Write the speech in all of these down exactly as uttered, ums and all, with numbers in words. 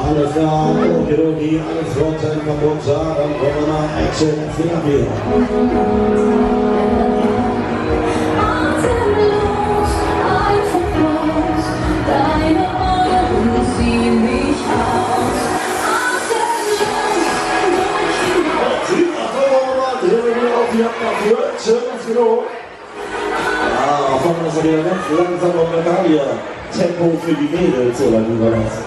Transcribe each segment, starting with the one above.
Alles klar, Chirurgie, alles rotzen, kaputt, dann kommen wir nach Action, Therapie. Atemlos, einfach bloß, deine Augen ziehen mich aus. Atemlos, Zieh nach vorne, drehen wir auf die Hand nach vorne, schön, das genug. Ja, fangen wir das wieder ganz langsam auf der Karte. Tempo für die Mädels, oder wie war das?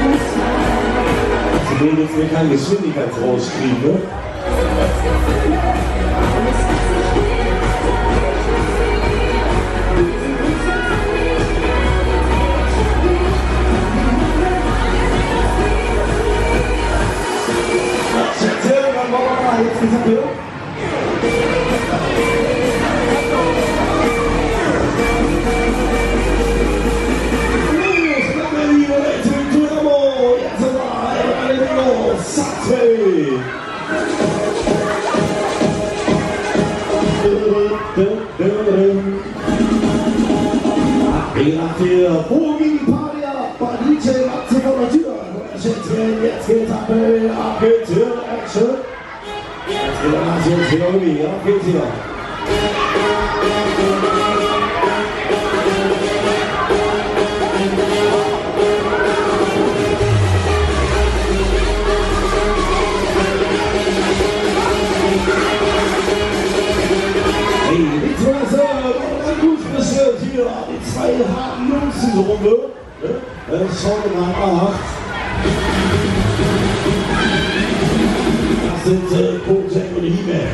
Die Mädels will keinen Geschwindigkeitsrausch kriegen, ne? Schätze, wann wollen wir mal jetzt gesagt, ja? Der Bogi-Party ab, bei D J Matze vor der Tür. Jetzt geht's ab, ab geht's hier, Action. Jetzt geht er nach, jetzt wieder Bogi, ab geht's hier. Die zwei harten Jungs diese Runde. Schauen wir mal nach. Das sind äh, Bojack und He-Man.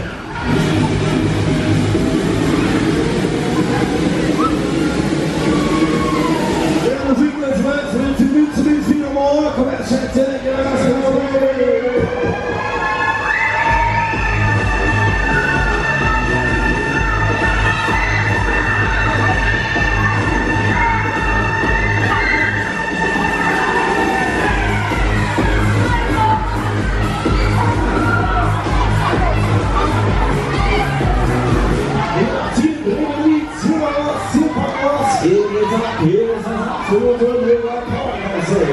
Der Musik jetzt weiter mit dem Münzen wieder morgen. Komm her, Schätze, ja, das ist hier ist das absolute Mega-Powerhouse.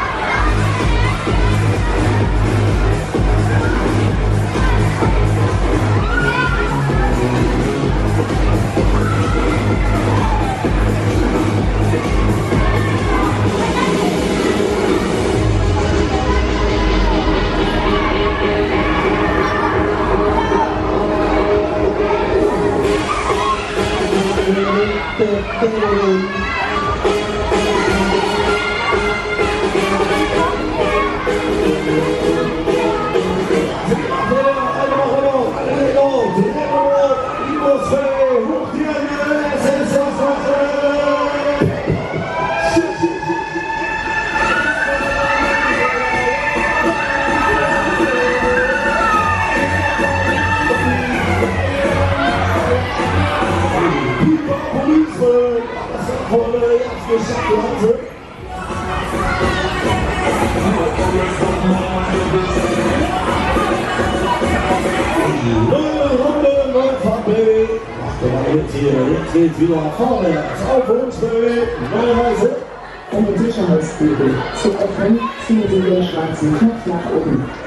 Jetzt geht's wieder vorwärts auf uns, Baby. Neue Reise. Um den Sicherheitsbügel zu öffnen, ziehen Sie den schwarzen Knopf nach oben.